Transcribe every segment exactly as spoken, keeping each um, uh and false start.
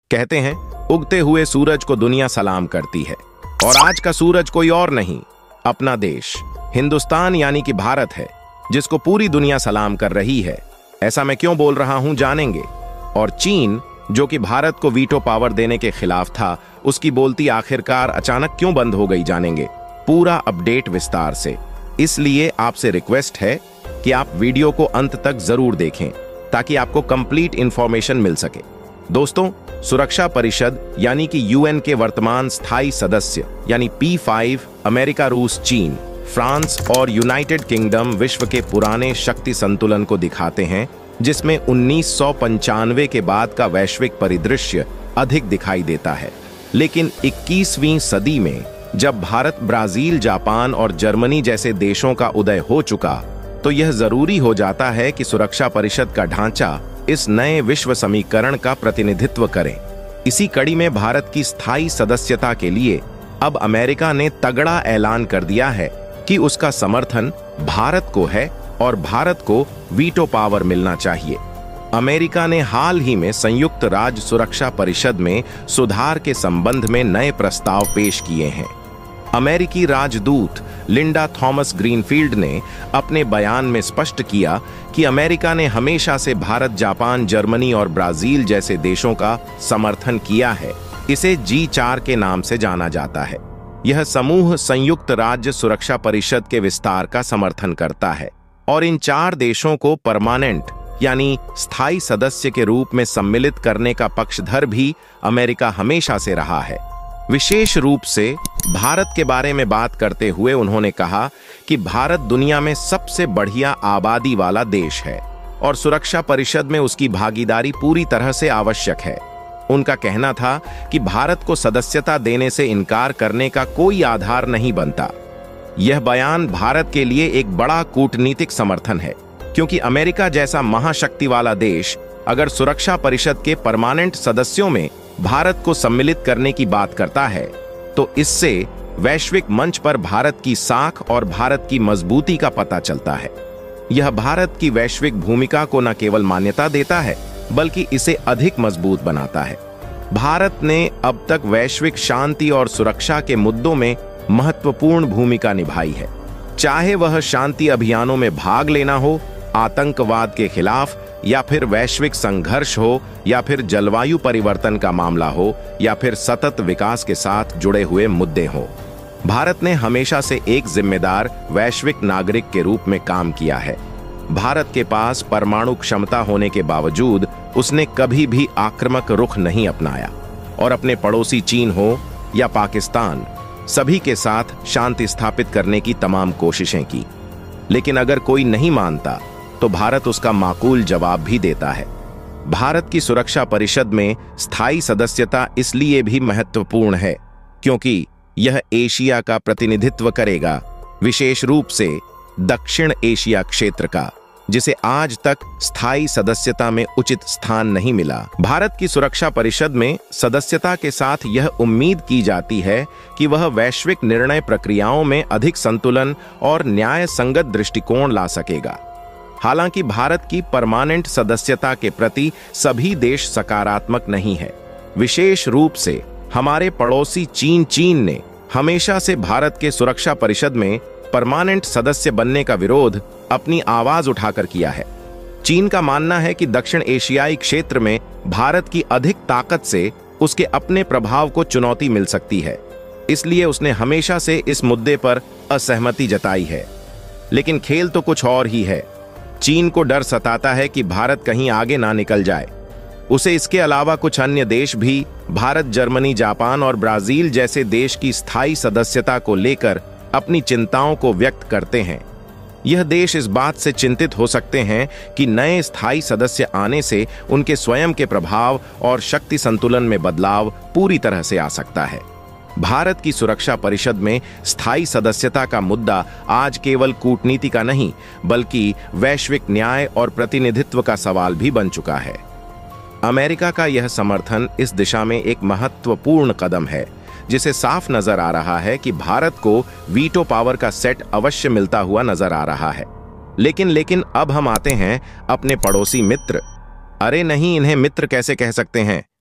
कहते हैं उगते हुए सूरज को दुनिया सलाम करती है, और आज का सूरज कोई और नहीं, अपना देश हिंदुस्तान यानी कि भारत है, जिसको पूरी दुनिया सलाम कर रही है। ऐसा मैं क्यों बोल रहा हूं जानेंगे। और चीन, जो कि भारत को वीटो पावर देने के खिलाफ था, उसकी बोलती आखिरकार अचानक क्यों बंद हो गई जानेंगे पूरा अपडेट विस्तार से। इसलिए आपसे रिक्वेस्ट है कि आप वीडियो को अंत तक जरूर देखें ताकि आपको कंप्लीट इंफॉर्मेशन मिल सके। दोस्तों, सुरक्षा परिषद यानी कि यूएन के वर्तमान स्थायी सदस्य यानी पी फाइव अमेरिका, रूस, चीन, फ्रांस और यूनाइटेड किंगडम विश्व के पुराने शक्ति संतुलन को दिखाते हैं, जिसमें उन्नीस सौ पंचानवे के बाद का वैश्विक परिदृश्य अधिक दिखाई देता है। लेकिन इक्कीसवीं सदी में जब भारत, ब्राजील, जापान और जर्मनी जैसे देशों का उदय हो चुका, तो यह जरूरी हो जाता है कि सुरक्षा परिषद का ढांचा इस नए विश्व समीकरण का प्रतिनिधित्व करें। इसी कड़ी में भारत की स्थायी सदस्यता के लिए अब अमेरिका ने तगड़ा ऐलान कर दिया है कि उसका समर्थन भारत को है और भारत को वीटो पावर मिलना चाहिए। अमेरिका ने हाल ही में संयुक्त राज्य सुरक्षा परिषद में सुधार के संबंध में नए प्रस्ताव पेश किए हैं। अमेरिकी राजदूत लिंडा थॉमस ग्रीनफील्ड ने अपने बयान में स्पष्ट किया कि अमेरिका ने हमेशा से भारत, जापान, जर्मनी और ब्राजील जैसे देशों का समर्थन किया है। इसे जी चार के नाम से जाना जाता है। यह समूह संयुक्त राज्य सुरक्षा परिषद के विस्तार का समर्थन करता है और इन चार देशों को परमानेंट यानी स्थायी सदस्य के रूप में सम्मिलित करने का पक्षधर भी अमेरिका हमेशा से रहा है। विशेष रूप से भारत के बारे में बात करते हुए उन्होंने कहा कि भारत दुनिया में सबसे बढ़िया आबादी वाला देश है और सुरक्षा परिषद में उसकी भागीदारी पूरी तरह से आवश्यक है। उनका कहना था कि भारत को सदस्यता देने से इनकार करने का कोई आधार नहीं बनता। यह बयान भारत के लिए एक बड़ा कूटनीतिक समर्थन है, क्योंकि अमेरिका जैसा महाशक्ति वाला देश अगर सुरक्षा परिषद के परमानेंट सदस्यों में भारत को सम्मिलित करने की बात करता है, तो इससे वैश्विक मंच पर भारत की साख और भारत की मजबूती का पता चलता है। यह भारत की वैश्विक भूमिका को न केवल मान्यता देता है, बल्कि इसे अधिक मजबूत बनाता है। भारत ने अब तक वैश्विक शांति और सुरक्षा के मुद्दों में महत्वपूर्ण भूमिका निभाई है, चाहे वह शांति अभियानों में भाग लेना हो, आतंकवाद के खिलाफ, या फिर वैश्विक संघर्ष हो, या फिर जलवायु परिवर्तन का मामला हो, या फिर सतत विकास के साथ जुड़े हुए मुद्दे हो। भारत ने हमेशा से एक जिम्मेदार वैश्विक नागरिक के रूप में काम किया है। भारत के पास परमाणु क्षमता होने के बावजूद उसने कभी भी आक्रामक रुख नहीं अपनाया और अपने पड़ोसी चीन हो या पाकिस्तान, सभी के साथ शांति स्थापित करने की तमाम कोशिशें की। लेकिन अगर कोई नहीं मानता तो भारत उसका माकूल जवाब भी देता है। भारत की सुरक्षा परिषद में स्थायी सदस्यता इसलिए भी महत्वपूर्ण है क्योंकि यह एशिया का प्रतिनिधित्व करेगा, विशेष रूप से दक्षिण एशिया क्षेत्र का, जिसे आज तक स्थायी सदस्यता में उचित स्थान नहीं मिला। भारत की सुरक्षा परिषद में सदस्यता के साथ यह उम्मीद की जाती है कि वह वैश्विक निर्णय प्रक्रियाओं में अधिक संतुलन और न्याय संगत दृष्टिकोण ला सकेगा। हालांकि भारत की परमानेंट सदस्यता के प्रति सभी देश सकारात्मक नहीं है। विशेष रूप से हमारे पड़ोसी चीन चीन ने हमेशा से भारत के सुरक्षा परिषद में परमानेंट सदस्य बनने का विरोध अपनी आवाज उठाकर किया है। चीन का मानना है कि दक्षिण एशियाई क्षेत्र में भारत की अधिक ताकत से उसके अपने प्रभाव को चुनौती मिल सकती है, इसलिए उसने हमेशा से इस मुद्दे पर असहमति जताई है। लेकिन खेल तो कुछ और ही है। चीन को डर सताता है कि भारत कहीं आगे ना निकल जाए। उसे इसके अलावा कुछ अन्य देश भी भारत, जर्मनी, जापान और ब्राजील जैसे देश की स्थायी सदस्यता को लेकर अपनी चिंताओं को व्यक्त करते हैं। यह देश इस बात से चिंतित हो सकते हैं कि नए स्थायी सदस्य आने से उनके स्वयं के प्रभाव और शक्ति संतुलन में बदलाव पूरी तरह से आ सकता है। भारत की सुरक्षा परिषद में स्थायी सदस्यता का मुद्दा आज केवल कूटनीति का नहीं, बल्कि वैश्विक न्याय और प्रतिनिधित्व का सवाल भी बन चुका है। अमेरिका का यह समर्थन इस दिशा में एक महत्वपूर्ण कदम है, जिसे साफ नजर आ रहा है कि भारत को वीटो पावर का सेट अवश्य मिलता हुआ नजर आ रहा है। लेकिन लेकिन अब हम आते हैं अपने पड़ोसी मित्र। अरे नहीं, इन्हें मित्र कैसे कह सकते हैं।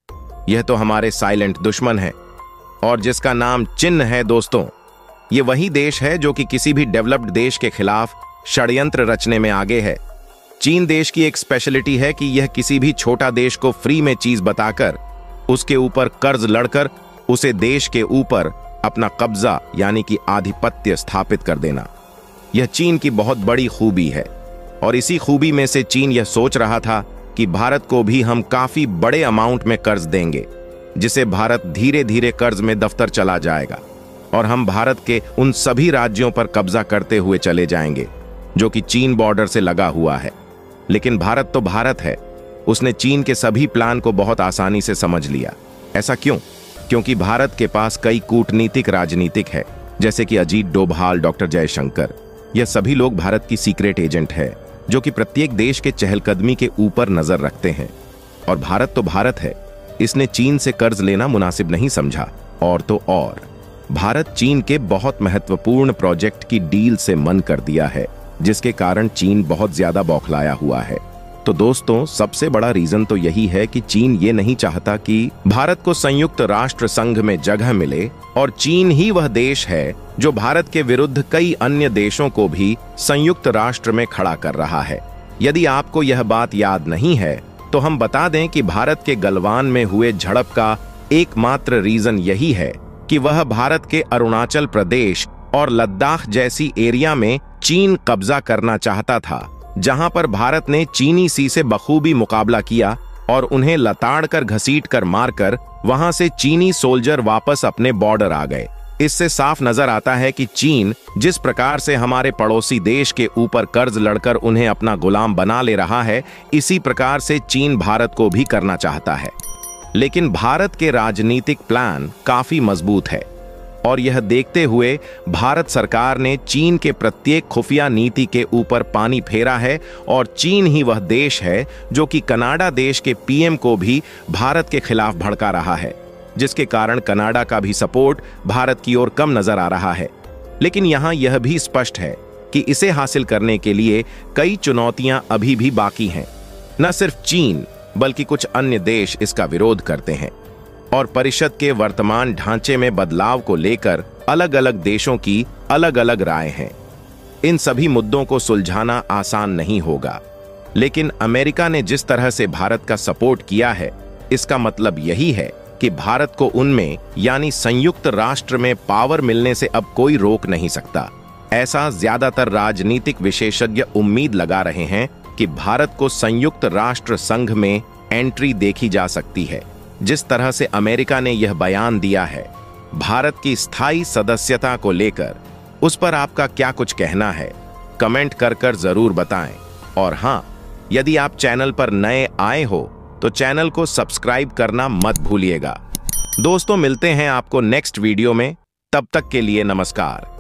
यह तो हमारे साइलेंट दुश्मन है, और जिसका नाम चीन है दोस्तों। ये वही देश है जो कि किसी भी डेवलप्ड देश के खिलाफ षड्यंत्र रचने में आगे है। चीन देश की एक स्पेशलिटी है कि यह किसी भी छोटा देश को फ्री में चीज बताकर, उसके ऊपर कर्ज लड़कर उसे देश के ऊपर अपना कब्जा यानी कि आधिपत्य स्थापित कर देना। यह चीन की बहुत बड़ी खूबी है, और इसी खूबी में से चीन यह सोच रहा था कि भारत को भी हम काफी बड़े अमाउंट में कर्ज देंगे, जिसे भारत धीरे धीरे कर्ज में दफ्तर चला जाएगा, और हम भारत के उन सभी राज्यों पर कब्जा करते हुए चले जाएंगे जो कि चीन बॉर्डर से लगा हुआ है। लेकिन भारत तो भारत है, उसने चीन के सभी प्लान को बहुत आसानी से समझ लिया। ऐसा क्यों? क्योंकि भारत के पास कई कूटनीतिक राजनीतिक है, जैसे कि अजीत डोभाल, डॉक्टर जयशंकर। यह सभी लोग भारत की सीक्रेट एजेंट है, जो कि प्रत्येक देश के चहलकदमी के ऊपर नजर रखते हैं। और भारत तो भारत है, इसने चीन से कर्ज लेना मुनासिब नहीं समझा। और तो और भारत चीन के बहुत महत्वपूर्ण प्रोजेक्ट की डील से मन कर दिया है, जिसके कारण चीन बहुत ज्यादा बौखलाया हुआ है। तो दोस्तों, सबसे बड़ा रीजन तो यही है कि चीन ये नहीं चाहता कि भारत को संयुक्त राष्ट्र संघ में जगह मिले, और चीन ही वह देश है जो भारत के विरुद्ध कई अन्य देशों को भी संयुक्त राष्ट्र में खड़ा कर रहा है। यदि आपको यह बात याद नहीं है तो हम बता दें कि भारत के गलवान में हुए झड़प का एकमात्र रीजन यही है कि वह भारत के अरुणाचल प्रदेश और लद्दाख जैसी एरिया में चीन कब्जा करना चाहता था, जहां पर भारत ने चीनी सी से बखूबी मुकाबला किया और उन्हें लताड़ कर घसीट कर मारकर वहां से चीनी सोल्जर वापस अपने बॉर्डर आ गए। इससे साफ नजर आता है कि चीन जिस प्रकार से हमारे पड़ोसी देश के ऊपर कर्ज लड़कर उन्हें अपना गुलाम बना ले रहा है, इसी प्रकार से चीन भारत को भी करना चाहता है। लेकिन भारत के राजनीतिक प्लान काफी मजबूत है, और यह देखते हुए भारत सरकार ने चीन के प्रत्येक खुफिया नीति के ऊपर पानी फेरा है, और चीन ही वह देश है जो कि कनाडा देश के पीएम को भी भारत के खिलाफ भड़का रहा है, जिसके कारण कनाडा का भी सपोर्ट भारत की ओर कम नजर आ रहा है। लेकिन यहां यह भी स्पष्ट है कि इसे हासिल करने के लिए कई चुनौतियां अभी भी बाकी हैं। न सिर्फ चीन बल्कि कुछ अन्य देश इसका विरोध करते हैं, और परिषद के वर्तमान ढांचे में बदलाव को लेकर अलग अलग देशों की अलग अलग राय हैं। इन सभी मुद्दों को सुलझाना आसान नहीं होगा, लेकिन अमेरिका ने जिस तरह से भारत का सपोर्ट किया है, इसका मतलब यही है कि भारत को उनमें यानी संयुक्त राष्ट्र में पावर मिलने से अब कोई रोक नहीं सकता। ऐसा ज्यादातर राजनीतिक विशेषज्ञ उम्मीद लगा रहे हैं कि भारत को संयुक्त राष्ट्र संघ में एंट्री देखी जा सकती है। जिस तरह से अमेरिका ने यह बयान दिया है भारत की स्थायी सदस्यता को लेकर, उस पर आपका क्या कुछ कहना है? कमेंट कर कर जरूर बताएं। और हां, यदि आप चैनल पर नए आए हो तो चैनल को सब्सक्राइब करना मत भूलिएगा। दोस्तों, मिलते हैं आपको नेक्स्ट वीडियो में। तब तक के लिए नमस्कार।